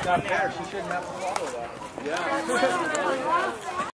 not fair. She shouldn't have to follow that. Yeah.